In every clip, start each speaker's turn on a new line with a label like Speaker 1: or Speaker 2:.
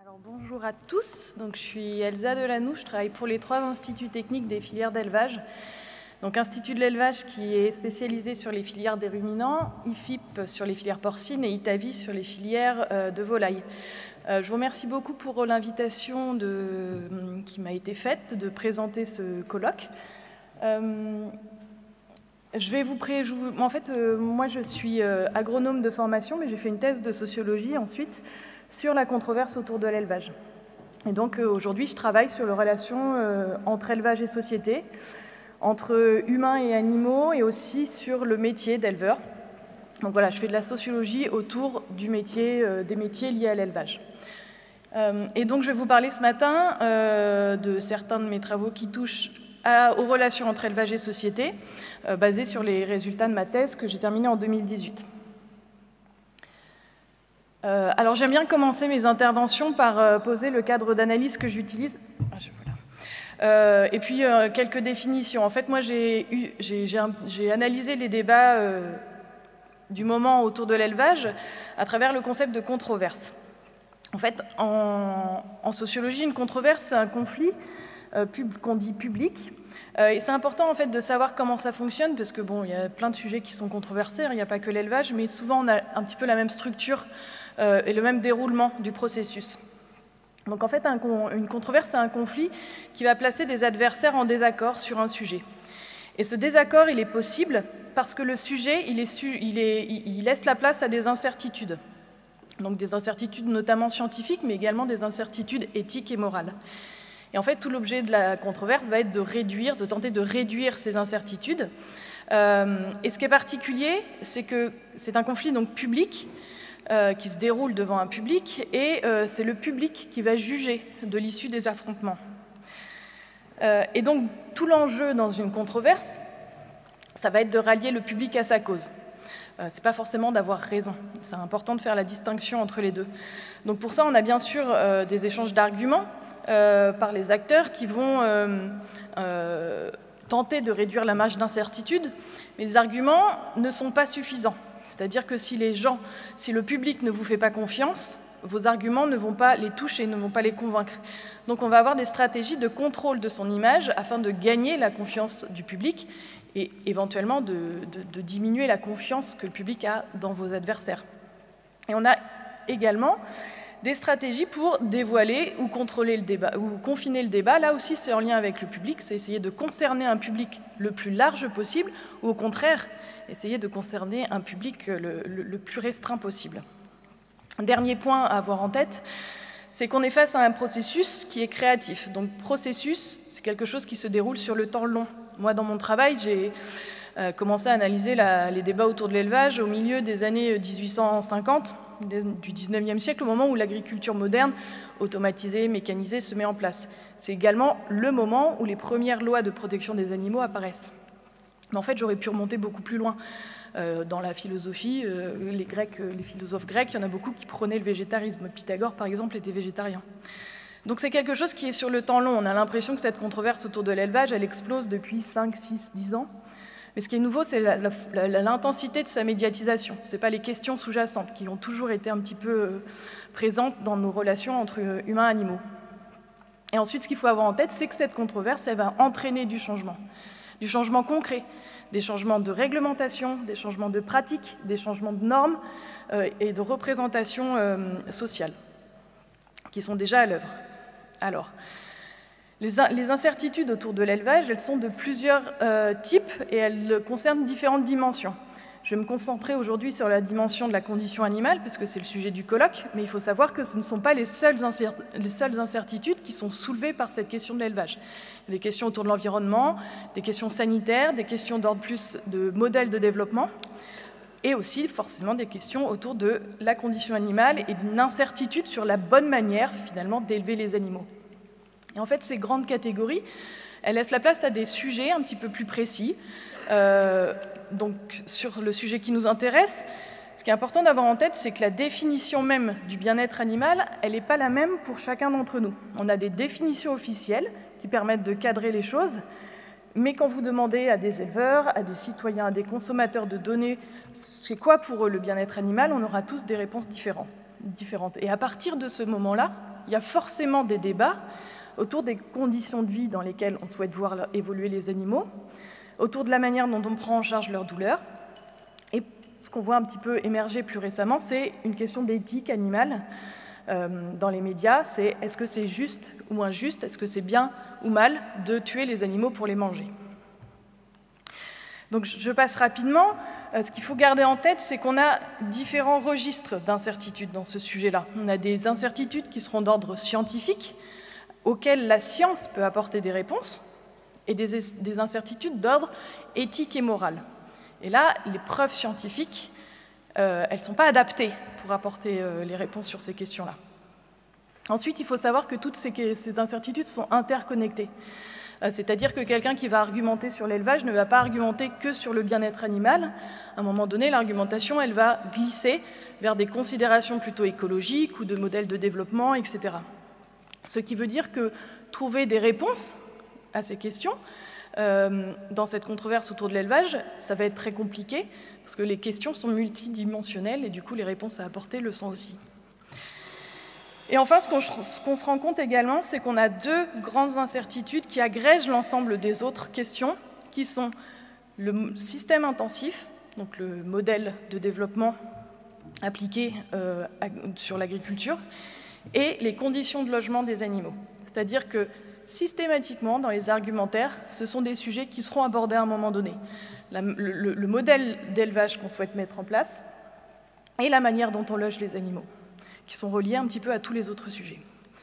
Speaker 1: Alors, bonjour à tous, donc, je suis Elsa Delanoux, je travaille pour les 3 instituts techniques des filières d'élevage. Donc Institut de l'élevage qui est spécialisé sur les filières des ruminants, IFIP sur les filières porcines et ITAVI sur les filières de volailles. Je vous remercie beaucoup pour l'invitation qui m'a été faite de présenter ce colloque. Moi je suis agronome de formation, mais j'ai fait une thèse de sociologie ensuite sur la controverse autour de l'élevage. Et donc aujourd'hui, je travaille sur les relations entre élevage et société, entre humains et animaux, et aussi sur le métier d'éleveur. Donc voilà, je fais de la sociologie autour des métiers liés à l'élevage. Et donc je vais vous parler ce matin de certains de mes travaux qui touchent aux relations entre élevage et société, basés sur les résultats de ma thèse que j'ai terminée en 2018. Alors j'aime bien commencer mes interventions par poser le cadre d'analyse que j'utilise. Et puis quelques définitions. En fait, moi j'ai analysé les débats du moment autour de l'élevage à travers le concept de controverse. En fait, en sociologie, une controverse, c'est un conflit qu'on dit public. Et c'est important en fait de savoir comment ça fonctionne, parce que bon, il y a plein de sujets qui sont controversés, il n'y a pas que l'élevage, mais souvent on a un petit peu la même structure et le même déroulement du processus. Donc en fait, une controverse, c'est un conflit qui va placer des adversaires en désaccord sur un sujet. Et ce désaccord, il est possible parce que le sujet, il laisse la place à des incertitudes. Donc des incertitudes notamment scientifiques, mais également des incertitudes éthiques et morales. Et en fait, tout l'objet de la controverse va être de tenter de réduire ces incertitudes. Et ce qui est particulier, c'est que c'est un conflit donc public, qui se déroule devant un public, et c'est le public qui va juger de l'issue des affrontements. Et donc, tout l'enjeu dans une controverse, ça va être de rallier le public à sa cause. C'est pas forcément d'avoir raison. C'est important de faire la distinction entre les deux. Donc pour ça, on a bien sûr des échanges d'arguments par les acteurs qui vont tenter de réduire la marge d'incertitude, mais les arguments ne sont pas suffisants. C'est-à-dire que si le public ne vous fait pas confiance, vos arguments ne vont pas les toucher, ne vont pas les convaincre. Donc on va avoir des stratégies de contrôle de son image afin de gagner la confiance du public et éventuellement de diminuer la confiance que le public a dans vos adversaires. Et on a également des stratégies pour dévoiler ou contrôler le débat, ou confiner le débat. Là aussi, c'est en lien avec le public, c'est essayer de concerner un public le plus large possible, ou au contraire, essayer de concerner un public le plus restreint possible. Un dernier point à avoir en tête, c'est qu'on est face à un processus qui est créatif. Donc processus, c'est quelque chose qui se déroule sur le temps long. Moi, dans mon travail, j'ai commencé à analyser les débats autour de l'élevage au milieu des années 1850, du 19e siècle, au moment où l'agriculture moderne, automatisée, mécanisée, se met en place. C'est également le moment où les premières lois de protection des animaux apparaissent. Mais en fait, j'aurais pu remonter beaucoup plus loin. Dans la philosophie, les philosophes grecs, il y en a beaucoup qui prônaient le végétarisme. Pythagore, par exemple, était végétarien. Donc c'est quelque chose qui est sur le temps long. On a l'impression que cette controverse autour de l'élevage, elle explose depuis 5, 6, 10 ans. Mais ce qui est nouveau, c'est l'intensité de sa médiatisation. Ce n'est pas les questions sous-jacentes qui ont toujours été un petit peu présentes dans nos relations entre humains et animaux. Et ensuite, ce qu'il faut avoir en tête, c'est que cette controverse, elle va entraîner du changement concret, des changements de réglementation, des changements de pratiques, des changements de normes et de représentation sociale qui sont déjà à l'œuvre. Alors, les incertitudes autour de l'élevage, elles sont de plusieurs types et elles concernent différentes dimensions. Je vais me concentrer aujourd'hui sur la dimension de la condition animale, parce que c'est le sujet du colloque, mais il faut savoir que ce ne sont pas les seules incertitudes qui sont soulevées par cette question de l'élevage. Il y a des questions autour de l'environnement, des questions sanitaires, des questions d'ordre plus de modèles de développement, et aussi forcément des questions autour de la condition animale et d'une incertitude sur la bonne manière, finalement, d'élever les animaux. Et en fait, ces grandes catégories, elles laissent la place à des sujets un petit peu plus précis. Donc, sur le sujet qui nous intéresse, ce qui est important d'avoir en tête, c'est que la définition même du bien-être animal, elle n'est pas la même pour chacun d'entre nous. On a des définitions officielles qui permettent de cadrer les choses, mais quand vous demandez à des éleveurs, à des citoyens, à des consommateurs de donner c'est quoi pour eux le bien-être animal, on aura tous des réponses différentes. Et à partir de ce moment-là, il y a forcément des débats autour des conditions de vie dans lesquelles on souhaite voir évoluer les animaux, autour de la manière dont on prend en charge leur douleur. Et ce qu'on voit un petit peu émerger plus récemment, c'est une question d'éthique animale dans les médias. C'est est-ce que c'est juste ou injuste, est-ce que c'est bien ou mal de tuer les animaux pour les manger? Donc je passe rapidement. Ce qu'il faut garder en tête, c'est qu'on a différents registres d'incertitudes dans ce sujet-là. On a des incertitudes qui seront d'ordre scientifique, auxquelles la science peut apporter des réponses, et des incertitudes d'ordre éthique et moral. Et là, les preuves scientifiques, elles ne sont pas adaptées pour apporter les réponses sur ces questions-là. Ensuite, il faut savoir que toutes ces incertitudes sont interconnectées. C'est-à-dire que quelqu'un qui va argumenter sur l'élevage ne va pas argumenter que sur le bien-être animal. À un moment donné, l'argumentation, elle va glisser vers des considérations plutôt écologiques ou de modèles de développement, etc. Ce qui veut dire que trouver des réponses à ces questions dans cette controverse autour de l'élevage, ça va être très compliqué parce que les questions sont multidimensionnelles et du coup les réponses à apporter le sont aussi. Et enfin, ce qu'on se rend compte également, c'est qu'on a deux grandes incertitudes qui agrègent l'ensemble des autres questions, qui sont le système intensif, donc le modèle de développement appliqué sur l'agriculture, et les conditions de logement des animaux. C'est-à-dire que systématiquement, dans les argumentaires, ce sont des sujets qui seront abordés à un moment donné. Le modèle d'élevage qu'on souhaite mettre en place et la manière dont on loge les animaux, qui sont reliés un petit peu à tous les autres sujets.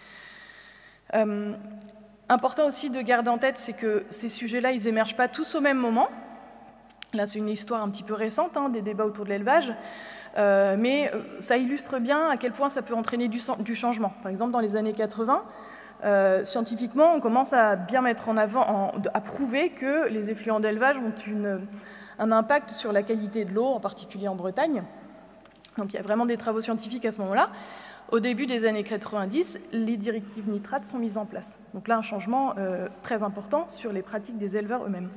Speaker 1: Important aussi de garder en tête, c'est que ces sujets-là, ils n'émergent pas tous au même moment. Là, c'est une histoire un petit peu récente, des débats autour de l'élevage, mais ça illustre bien à quel point ça peut entraîner du changement. Par exemple, dans les années 80, scientifiquement, on commence à bien mettre en avant, à prouver que les effluents d'élevage ont un impact sur la qualité de l'eau, en particulier en Bretagne. Donc il y a vraiment des travaux scientifiques à ce moment-là. Au début des années 90, les directives nitrates sont mises en place. Donc là, un changement très important sur les pratiques des éleveurs eux-mêmes.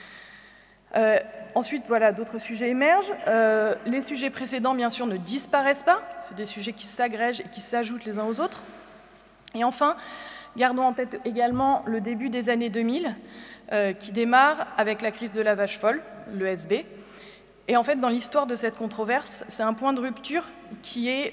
Speaker 1: Ensuite, voilà, d'autres sujets émergent. Les sujets précédents, bien sûr, ne disparaissent pas. C'est des sujets qui s'agrègent et qui s'ajoutent les uns aux autres. Et enfin, gardons en tête également le début des années 2000, qui démarre avec la crise de la vache folle, l'ESB. Et en fait, dans l'histoire de cette controverse, c'est un point de rupture qui est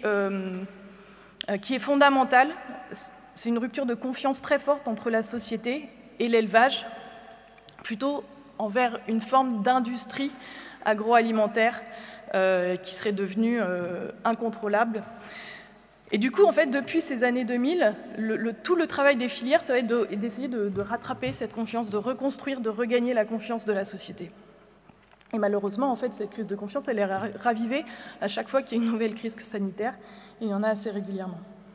Speaker 1: fondamental. C'est une rupture de confiance très forte entre la société et l'élevage, plutôt envers une forme d'industrie agroalimentaire qui serait devenue incontrôlable. Et du coup, en fait, depuis ces années 2000, tout le travail des filières, ça va être d'essayer de rattraper cette confiance, de reconstruire, de regagner la confiance de la société. Et malheureusement, en fait, cette crise de confiance, elle est ravivée à chaque fois qu'il y a une nouvelle crise sanitaire. Et il y en a assez régulièrement.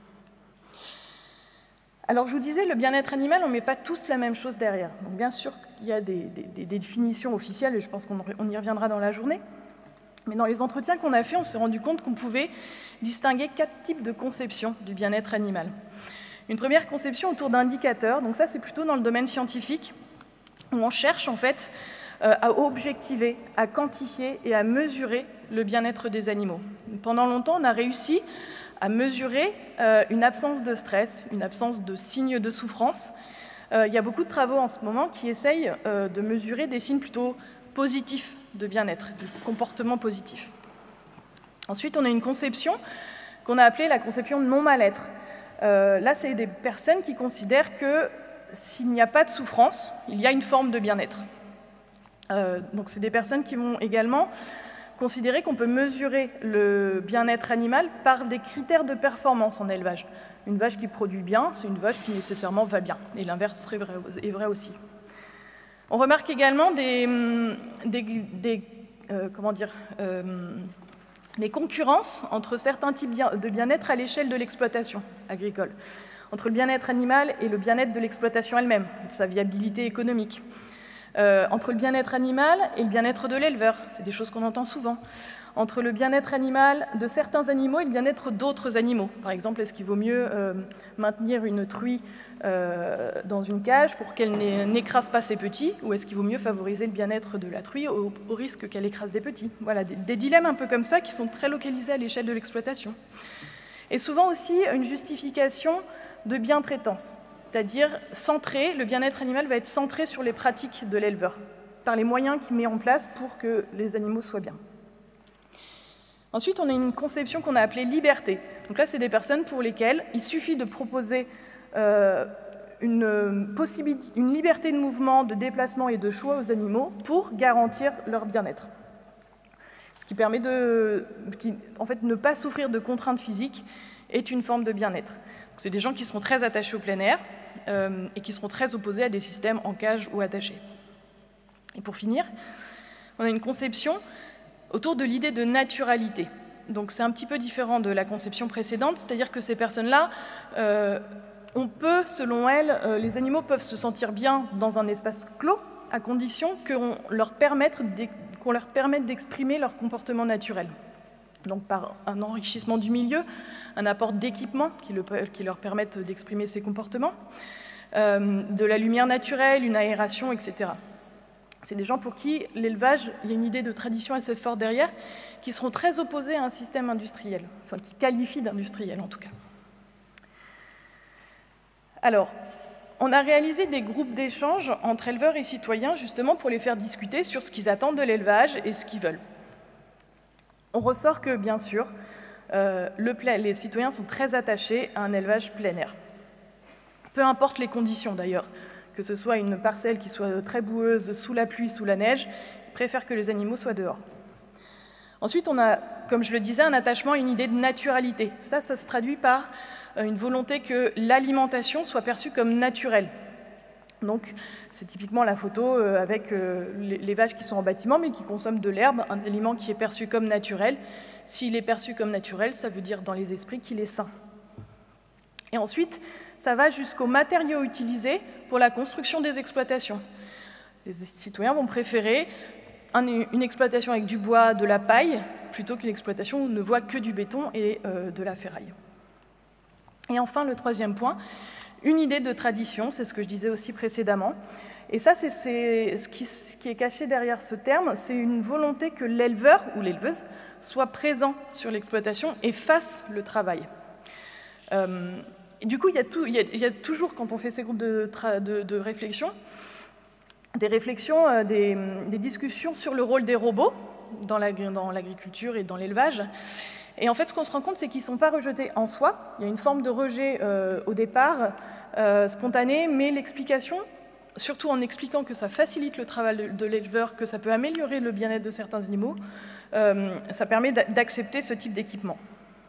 Speaker 1: Alors, je vous disais, le bien-être animal, on ne met pas tous la même chose derrière. Donc, bien sûr, il y a des définitions officielles, et je pense qu'on y reviendra dans la journée. Mais dans les entretiens qu'on a faits, on s'est rendu compte qu'on pouvait distinguer 4 types de conceptions du bien-être animal. Une première conception autour d'indicateurs. Donc ça, c'est plutôt dans le domaine scientifique, où on cherche, en fait, à objectiver, à quantifier et à mesurer le bien-être des animaux. Pendant longtemps, on a réussi à mesurer une absence de stress, une absence de signes de souffrance. Il y a beaucoup de travaux en ce moment qui essayent de mesurer des signes plutôt positifs de bien-être, de comportement positif. Ensuite, on a une conception qu'on a appelée la conception de non-mal-être. Là, c'est des personnes qui considèrent que s'il n'y a pas de souffrance, il y a une forme de bien-être. Donc c'est des personnes qui vont également considérer qu'on peut mesurer le bien-être animal par des critères de performance en élevage. Une vache qui produit bien, c'est une vache qui nécessairement va bien, et l'inverse est vrai aussi. On remarque également des concurrences entre certains types de bien-être à l'échelle de l'exploitation agricole, entre le bien-être animal et le bien-être de l'exploitation elle-même, sa viabilité économique. Entre le bien-être animal et le bien-être de l'éleveur, c'est des choses qu'on entend souvent. Entre le bien-être animal de certains animaux et le bien-être d'autres animaux. Par exemple, est-ce qu'il vaut mieux maintenir une truie dans une cage pour qu'elle n'écrase pas ses petits, ou est-ce qu'il vaut mieux favoriser le bien-être de la truie au risque qu'elle écrase des petits? Voilà, des dilemmes un peu comme ça qui sont très localisés à l'échelle de l'exploitation. Et souvent aussi une justification de bientraitance, c'est-à-dire centré, le bien-être animal va être centré sur les pratiques de l'éleveur, par les moyens qu'il met en place pour que les animaux soient bien. Ensuite, on a une conception qu'on a appelée liberté. Donc là, c'est des personnes pour lesquelles il suffit de proposer une liberté de mouvement, de déplacement et de choix aux animaux pour garantir leur bien-être. Ce qui permet en fait, ne pas souffrir de contraintes physiques est une forme de bien-être. C'est des gens qui seront très attachés au plein air et qui seront très opposés à des systèmes en cage ou attachés. Et pour finir, on a une conception autour de l'idée de naturalité. Donc c'est un petit peu différent de la conception précédente, c'est-à-dire que ces personnes-là, selon elles, les animaux peuvent se sentir bien dans un espace clos, à condition qu'on leur permette d'exprimer leur comportement naturel. Donc par un enrichissement du milieu, un apport d'équipements qui leur permettent d'exprimer ces comportements, de la lumière naturelle, une aération, etc. C'est des gens pour qui l'élevage, il y a une idée de tradition assez forte derrière, qui seront très opposés à un système industriel, enfin qui qualifient d'industriel en tout cas. Alors, on a réalisé des groupes d'échange entre éleveurs et citoyens justement pour les faire discuter sur ce qu'ils attendent de l'élevage et ce qu'ils veulent. On ressort que, bien sûr, les citoyens sont très attachés à un élevage plein air. Peu importe les conditions d'ailleurs, que ce soit une parcelle qui soit très boueuse, sous la pluie, sous la neige, ils préfèrent que les animaux soient dehors. Ensuite, on a, comme je le disais, un attachement à une idée de naturalité. Ça se traduit par une volonté que l'alimentation soit perçue comme naturelle. Donc, c'est typiquement la photo avec les vaches qui sont en bâtiment, mais qui consomment de l'herbe, un aliment qui est perçu comme naturel. S'il est perçu comme naturel, ça veut dire dans les esprits qu'il est sain. Et ensuite, ça va jusqu'aux matériaux utilisés pour la construction des exploitations. Les citoyens vont préférer une exploitation avec du bois, de la paille, plutôt qu'une exploitation où on ne voit que du béton et de la ferraille. Et enfin, le troisième point, une idée de tradition, c'est ce que je disais aussi précédemment. Et ça, c'est ce qui est caché derrière ce terme, c'est une volonté que l'éleveur ou l'éleveuse soit présent sur l'exploitation et fasse le travail. Et du coup, il y a toujours, quand on fait ces groupes de réflexion, des discussions sur le rôle des robots dans l'agriculture et dans l'élevage. Et en fait, ce qu'on se rend compte, c'est qu'ils ne sont pas rejetés en soi. Il y a une forme de rejet au départ, spontané, mais l'explication, surtout en expliquant que ça facilite le travail de l'éleveur, que ça peut améliorer le bien-être de certains animaux, ça permet d'accepter ce type d'équipement.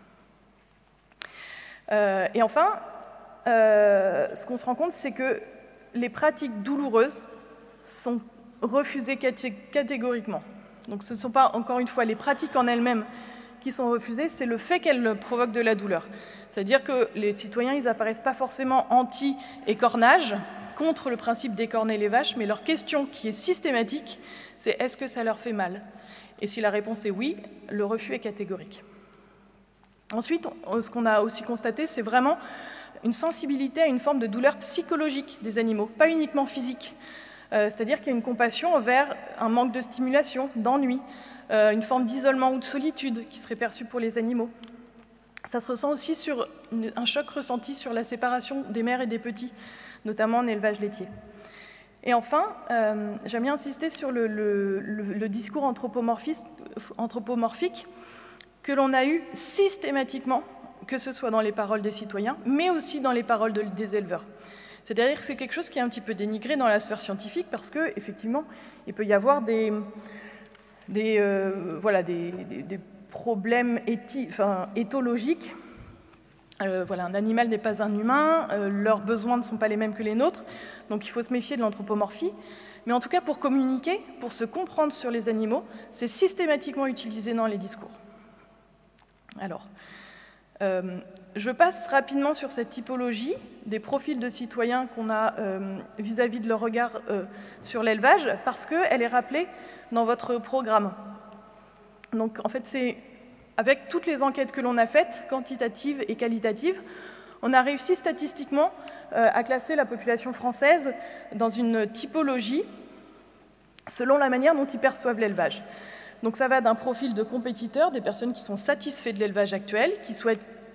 Speaker 1: Et enfin, ce qu'on se rend compte, c'est que les pratiques douloureuses sont refusées catégoriquement. Donc ce ne sont pas, encore une fois, les pratiques en elles-mêmes qui sont refusées, c'est le fait qu'elles provoquent de la douleur. C'est-à-dire que les citoyens, ils n'apparaissent pas forcément anti-écornage, contre le principe d'écorner les vaches, mais leur question qui est systématique, c'est est-ce que ça leur fait mal? Et si la réponse est oui, le refus est catégorique. Ensuite, ce qu'on a aussi constaté, c'est vraiment une sensibilité à une forme de douleur psychologique des animaux, pas uniquement physique. C'est-à-dire qu'il y a une compassion envers un manque de stimulation, d'ennui, une forme d'isolement ou de solitude qui serait perçue pour les animaux. Ça se ressent aussi sur un choc ressenti sur la séparation des mères et des petits, notamment en élevage laitier. Et enfin, j'aime bien insister sur le discours anthropomorphique que l'on a eu systématiquement, que ce soit dans les paroles des citoyens, mais aussi dans les paroles des éleveurs. C'est-à-dire que c'est quelque chose qui est un petit peu dénigré dans la sphère scientifique parce qu'effectivement, il peut y avoir des problèmes éthologiques. Un animal n'est pas un humain, leurs besoins ne sont pas les mêmes que les nôtres, donc il faut se méfier de l'anthropomorphie. Mais en tout cas, pour communiquer, pour se comprendre sur les animaux, c'est systématiquement utilisé dans les discours. Alors, je passe rapidement sur cette typologie des profils de citoyens qu'on a vis-à-vis de leur regard sur l'élevage, parce qu'elle est rappelée dans votre programme. Donc, en fait, c'est avec toutes les enquêtes que l'on a faites, quantitatives et qualitatives, on a réussi statistiquement à classer la population française dans une typologie selon la manière dont ils perçoivent l'élevage. Donc ça va d'un profil de compétiteurs, des personnes qui sont satisfaits de l'élevage actuel,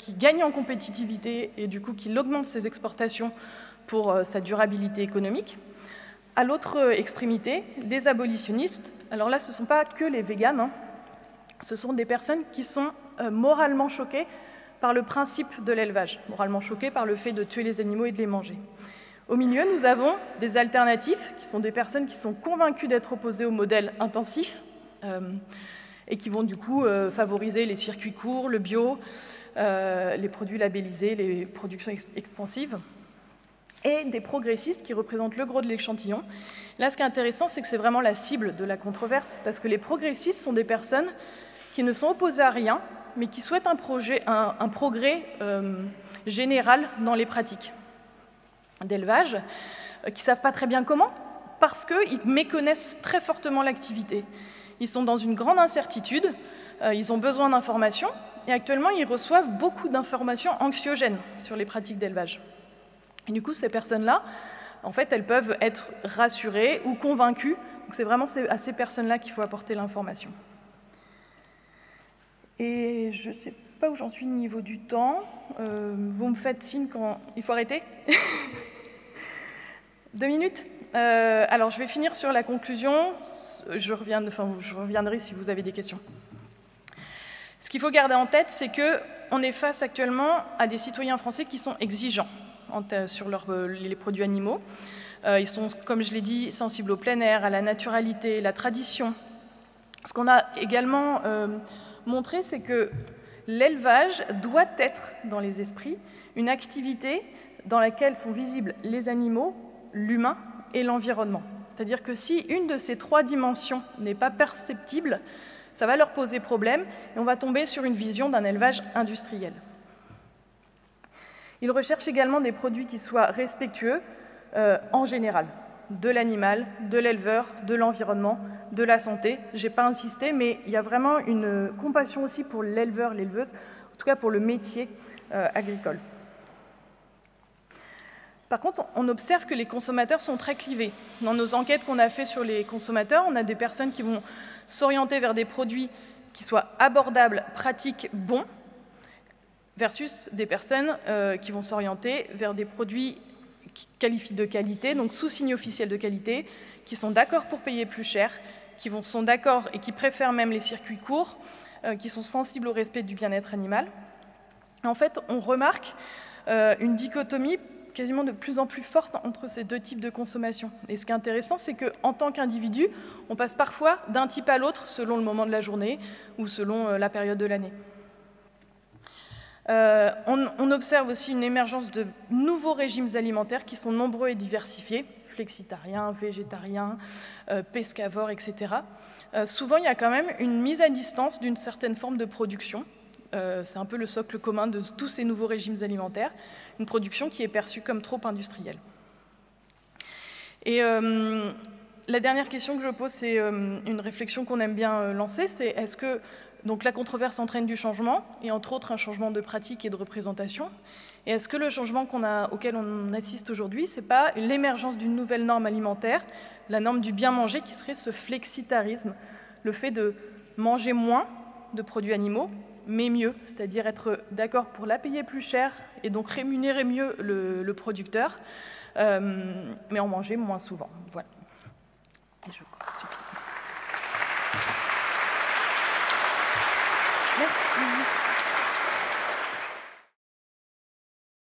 Speaker 1: qu'il gagne en compétitivité et du coup qu'il augmente ses exportations pour sa durabilité économique. À l'autre extrémité, les abolitionnistes, alors là ce ne sont pas que les véganes, hein, ce sont des personnes qui sont moralement choquées par le principe de l'élevage, moralement choquées par le fait de tuer les animaux et de les manger. Au milieu, nous avons des alternatifs, qui sont des personnes qui sont convaincues d'être opposées au modèle intensif et qui vont du coup favoriser les circuits courts, le bio, les produits labellisés, les productions extensives, et des progressistes qui représentent le gros de l'échantillon. Là, ce qui est intéressant, c'est que c'est vraiment la cible de la controverse, parce que les progressistes sont des personnes qui ne sont opposées à rien, mais qui souhaitent un progrès général dans les pratiques d'élevage, qui ne savent pas très bien comment, parce qu'ils méconnaissent très fortement l'activité. Ils sont dans une grande incertitude, ils ont besoin d'informations, et actuellement, ils reçoivent beaucoup d'informations anxiogènes sur les pratiques d'élevage. Et du coup, ces personnes-là, en fait, elles peuvent être rassurées ou convaincues. Donc, c'est vraiment à ces personnes-là qu'il faut apporter l'information. Et je ne sais pas où j'en suis au niveau du temps. Vous me faites signe quand... Il faut arrêter 2 minutes. Alors, je vais finir sur la conclusion. Je reviendrai si vous avez des questions. Ce qu'il faut garder en tête, c'est qu'on est face actuellement à des citoyens français qui sont exigeants sur les produits animaux. Ils sont, comme je l'ai dit, sensibles au plein air, à la naturalité, la tradition. Ce qu'on a également montré, c'est que l'élevage doit être, dans les esprits, une activité dans laquelle sont visibles les animaux, l'humain et l'environnement. C'est-à-dire que si une de ces 3 dimensions n'est pas perceptible, ça va leur poser problème et on va tomber sur une vision d'un élevage industriel. Ils recherchent également des produits qui soient respectueux en général, de l'animal, de l'éleveur, de l'environnement, de la santé. Je n'ai pas insisté, mais il y a vraiment une compassion aussi pour l'éleveur, l'éleveuse, en tout cas pour le métier agricole. Par contre, on observe que les consommateurs sont très clivés. Dans nos enquêtes qu'on a faites sur les consommateurs, on a des personnes qui vont s'orienter vers des produits qui soient abordables, pratiques, bons, versus des personnes qui vont s'orienter vers des produits qui qualifient de qualité, donc sous signe officiel de qualité, qui sont d'accord pour payer plus cher, qui sont d'accord et qui préfèrent même les circuits courts, qui sont sensibles au respect du bien-être animal. En fait, on remarque une dichotomie quasiment de plus en plus forte entre ces 2 types de consommation. Et ce qui est intéressant, c'est qu'en tant qu'individu, on passe parfois d'un type à l'autre selon le moment de la journée ou selon la période de l'année. On observe aussi une émergence de nouveaux régimes alimentaires qui sont nombreux et diversifiés, flexitariens, végétariens, pescavores, etc. Souvent, il y a quand même une mise à distance d'une certaine forme de production. C'est un peu le socle commun de tous ces nouveaux régimes alimentaires, une production qui est perçue comme trop industrielle. Et la dernière question que je pose, c'est une réflexion qu'on aime bien lancer, c'est est-ce que donc, la controverse entraîne du changement, et entre autres un changement de pratique et de représentation. Et est-ce que le changement auquel on assiste aujourd'hui, ce n'est pas l'émergence d'une nouvelle norme alimentaire, la norme du bien manger, qui serait ce flexitarisme, le fait de manger moins de produits animaux, mais mieux, c'est-à-dire être d'accord pour la payer plus cher et donc rémunérer mieux le producteur, mais en manger moins souvent. Voilà. Et je crois que merci.